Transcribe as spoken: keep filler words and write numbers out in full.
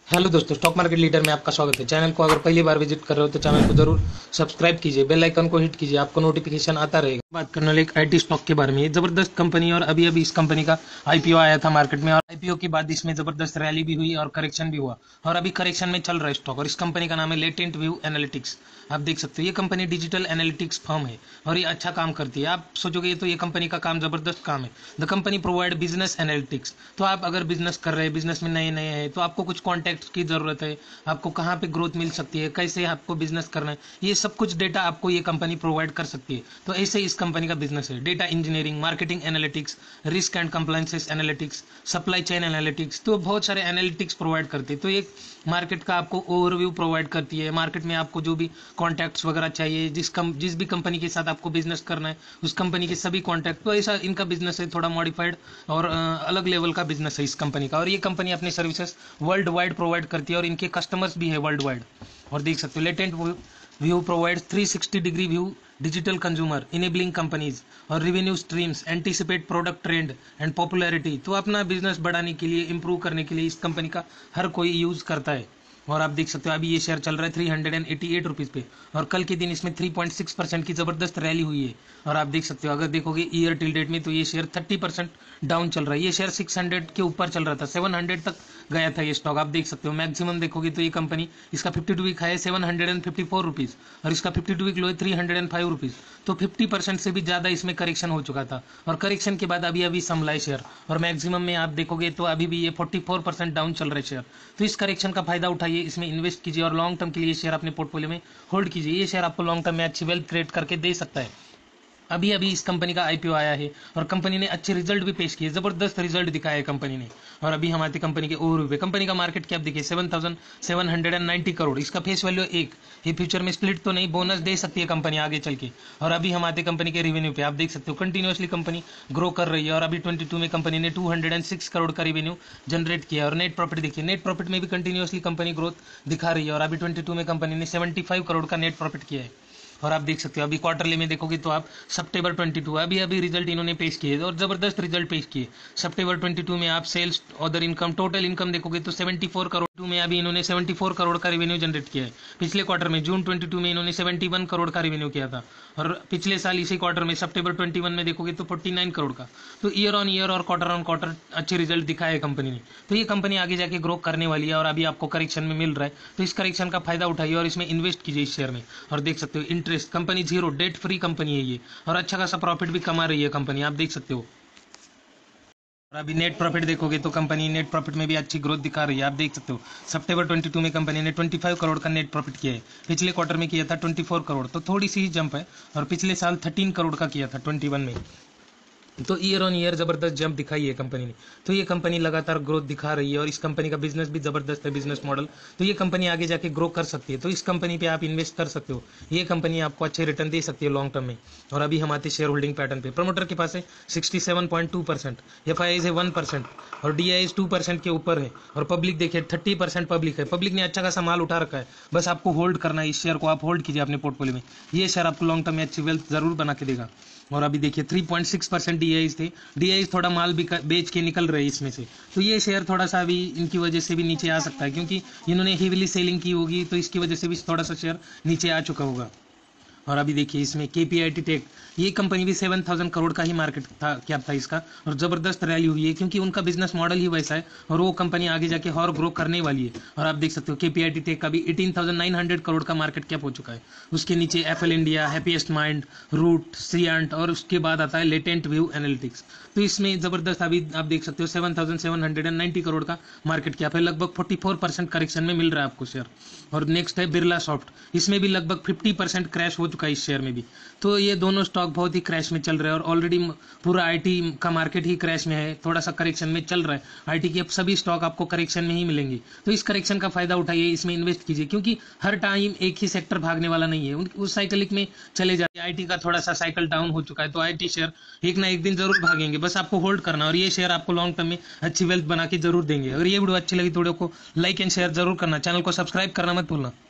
Hello दोस्तों, stock market leader में आपका स्वागत है। चैनल को अगर पहली बार विजिट कर रहे हो तो चैनल को जरूर सब्सक्राइब कीजिए, बेल आइकन को हिट कीजिए, आपको नोटिफिकेशन आता रहेगा। बात करने वाले एक आईटी स्टॉक के बारे में। ये जबरदस्त कंपनी और अभी अभी इस कंपनी का आईपीओ आया था मार्केट में, और आईपीओ के बाद इसमें जबरदस्त रैली भी हुई और करेक्शन भी हुआ, और अभी करेक्शन में चल रहा है स्टॉक। और इस कंपनी का नाम है लेटेंट व्यू एनालिटिक्स। आप देख सकते हो ये कंपनी डिजिटल एनालिटिक्स फर्म है और ये अच्छा काम करती है। आप सोचोगे तो ये कंपनी का काम जबरदस्त काम है। The company provide business analytics. तो आप अगर बिजनेस कर रहे हैं, बिजनेस में नए नए हैं, तो आपको कुछ कॉन्टैक्ट की जरूरत है, आपको कहाँ पे ग्रोथ मिल सकती है, कैसे आपको बिजनेस करना है, ये सब कुछ डेटा आपको ये कंपनी प्रोवाइड कर सकती है। तो ऐसे इस कंपनी का बिजनेस है। Data engineering, marketing analytics, risk and compliances analytics, supply chain analytics, तो बहुत सारे एनालिटिक्स प्रोवाइड करती है। तो एक मार्केट का आपको ओवरव्यू प्रोवाइड करती है। मार्केट में आपको जो भी कॉन्टैक्ट्स वगैरह चाहिए, जिस कम जिस भी कंपनी के साथ आपको बिजनेस करना है, उस कंपनी के सभी कॉन्टैक्ट, तो ऐसा इनका बिजनेस है। थोड़ा मॉडिफाइड और अ, अलग लेवल का बिजनेस है इस कंपनी का। और ये कंपनी अपनी सर्विसेज वर्ल्ड वाइड प्रोवाइड करती है और इनके कस्टमर्स भी है वर्ल्ड वाइड। और देख सकते हो Latent View provides three sixty degree view digital consumer enabling companies और revenue streams anticipate product trend and popularity. तो अपना बिजनेस बढ़ाने के लिए, इंप्रूव करने के लिए इस कंपनी का हर कोई यूज करता है। और आप देख सकते हो अभी ये शेयर चल रहा है three hundred and eighty eight rupees पे, और कल के दिन इसमें थ्री पॉइंट सिक्स परसेंट की ज़बरदस्त रैली हुई है। और आप देख सकते हो अगर देखोगे ईयर टिल डेट में, तो ये शेयर थर्टी परसेंट डाउन चल रहा है। ये शेयर सिक्स हंड्रेड के ऊपर चल रहा था, सेवन हंड्रेड तक गया था ये स्टॉक। आप देख सकते हो मैक्सिमम देखोगे तो ये कंपनी, इसका फिफ्टी टू वीक हाई है seven hundred and fifty four rupees, और इसका फिफ्टी टू वीक लो है three hundred and five rupees. तो फिफ्टी परसेंट से भी ज़्यादा इसमें करेक्शन हो चुका था, और करेक्शन के बाद अभी अभी संभला है शेयर। और मैक्सिमम में आप देखोगे तो अभी भी ये फोर्टी फोर परसेंट डाउन चल रहा है शेयर। तो इस करेक्शन का फायदा उठाइए, इसमें इन्वेस्ट कीजिए और लॉन्ग टर्म के लिए शेयर अपने पोर्टफोलियो में होल्ड कीजिए। ये शेयर आपको लॉन्ग टर्म में अच्छी वेल्थ क्रिएट करके दे सकता है। अभी अभी इस कंपनी का आईपीओ आया है और कंपनी ने अच्छे रिजल्ट भी पेश किए, जबरदस्त रिजल्ट दिखाया है कंपनी ने। और अभी हम आते कंपनी के ओवरव्यू पे। कंपनी का मार्केट कैप देखिए seven thousand seven hundred and ninety crore, इसका फेस वैल्यू एक। ये फ्यूचर में स्प्लिट तो नहीं, बोनस दे सकती है कंपनी आगे चल के। और अभी हम आते कंपनी के रेवेन्यू पे। आप देख सकते हो कंटिन्यूसली कंपनी ग्रो कर रही है, और अभी ट्वेंटी टू में कंपनी ने two hundred and six crore का रेवेन्यू जनरेट किया। और नेट प्रॉफिट देखिए, नेट प्रॉफिट में भी कंटिन्यूसली कंपनी ग्रोथ दिखा रही है, और अभी ट्वेंटी टू में कंपनी ने सेवेंटी फाइव करोड़ का नेट प्रॉफिट किया है। और आप देख सकते हो अभी क्वार्टरली में देखोगे तो आप सितंबर ट्वेंटी टू अभी अभी रिजल्ट इन्होंने पेश किए और जबरदस्त रिजल्ट पेश किए। सितंबर ट्वेंटी टू में आप sales, other income, total income देखोगे तो सेवेंटी फोर करोड़ में अभी इन्होंने सेवेंटी फोर करोड़ का रेवेन्यू जनरेट किया है। पिछले क्वार्टर में जून ट्वेंटी टू में इन्होंने सेवेंटी वन करोड़ का रेवेन्यू किया था, और पिछले साल इसी क्वार्टर में सितंबर ट्वेंटी वन में देखोगे तो फोर्टी नाइन करोड़ का। तो ईयर ऑन ईयर और क्वार्टर ऑन क्वार्टर अच्छे रिजल्ट दिखाए है कंपनी ने। तो ये कंपनी आगे जाके ग्रो करने वाली है, और अभी आपको करेक्शन में मिल रहा है, तो इस करेक्शन का फायदा उठाइए और इसमें इन्वेस्ट कीजिए इस शेयर में। और देख सकते हो interest, company zero debt free company है ये, और अच्छा खासा प्रॉफिट भी कमा रही है कंपनी, आप देख सकते हो। और अभी नेट प्रॉफिट देखोगे तो कंपनी नेट प्रॉफिट में भी अच्छी ग्रोथ दिखा रही है, आप देख सकते हो। सितंबर ट्वेंटी टू में कंपनी ने ट्वेंटी फाइव करोड़ का नेट प्रॉफिट किया है, पिछले क्वार्टर में किया था ट्वेंटी फोर करोड़, तो थोड़ी सी ही जंप है। और पिछले साल थर्टीन करोड़ का किया था ट्वेंटी वन में। तो ईयर ऑन ईयर जबरदस्त जंप दिखाई है कंपनी ने। तो ये कंपनी लगातार ग्रोथ दिखा रही है, और इस कंपनी का बिजनेस भी जबरदस्त है, बिजनेस मॉडल। तो ये कंपनी आगे जाके ग्रो कर सकती है, तो इस कंपनी पे आप इन्वेस्ट कर सकते हो। ये कंपनी आपको अच्छे रिटर्न दे सकती है लॉन्ग टर्म में। और अभी हम आते शेयर होल्डिंग पैटर्न पे। प्रमोटर के पास है sixty seven point two percent, F I है वन परसेंट, और डी आई टू परसेंट के ऊपर है। और पब्लिक देखिए थर्टी परसेंट पब्लिक है। पब्लिक ने अच्छा खासा माल उठा रखा है, बस आपको होल्ड करना है। इस शेयर को आप होल्ड कीजिए अपने पोर्टफोलियो में, ये शेयर आपको लॉन्ग टर्म में अच्छी वेल्थ जरूर बना के देगा। और अभी देखिए three point six percent D I थे, डी आई थोड़ा माल भी बेच के निकल रहे हैं इसमें से। तो ये शेयर थोड़ा सा अभी इनकी वजह से भी नीचे आ सकता है, क्योंकि इन्होंने हेवीली सेलिंग की होगी, तो इसकी वजह से भी थोड़ा सा शेयर नीचे आ चुका होगा। और अभी देखिए इसमें केपीआईटी टेक, ये कंपनी भी सेवन थाउजेंड करोड़ का ही मार्केट था, क्या था इसका, और जबरदस्त रैली हुई है, क्योंकि उनका बिजनेस मॉडल ही वैसा है, और वो कंपनी आगे जाके और ग्रो करने वाली है। और आप देख सकते हो केपीआईटी टेक का भी eighteen thousand nine hundred crore का मार्केट कैप हो चुका है। उसके नीचे एफएल इंडिया, हैप्पीएस्ट माइंड, रूट, सियांट, और उसके बाद आता है लेटेंट व्यू एनालिटिक्स। तो इसमें जबरदस्त अभी आप देख सकते हो seven thousand seven hundred and ninety crore का मार्केट कैप है, लगभग फोर्टी फोर परसेंट करेक्शन में मिल रहा है आपको शेयर। और नेक्स्ट है बिरला सॉफ्ट, इसमें भी लगभग फिफ्टी परसेंट क्रैश हो चुका है इस शेयर में भी। तो ये दोनों स्टॉक बहुत ही क्रैश में चल रहे हैं, और ऑलरेडी पूरा आईटी का मार्केट ही क्रैश में है, थोड़ा सा करेक्शन में चल रहा है। आईटी के अब सभी स्टॉक आपको करेक्शन में ही मिलेंगे, तो इस करेक्शन का फायदा उठाइए, इसमें इन्वेस्ट कीजिए, क्योंकि हर टाइम एक ही सेक्टर भागने वाला नहीं है, उस साइकिलिक में चले जाते। आईटी का थोड़ा सा साइकिल डाउन हो चुका है, तो आईटी शेयर एक ना एक दिन जरूर भागेंगे, बस आपको होल्ड करना। और ये शेयर आपको लॉन्ग टर्म में अच्छी वेल्थ बना के जरूर देंगे। अगर ये वीडियो अच्छी लगी तो वीडियो को लाइक एंड शेयर जरूर करना, चैनल को सब्सक्राइब करना मत भूलना।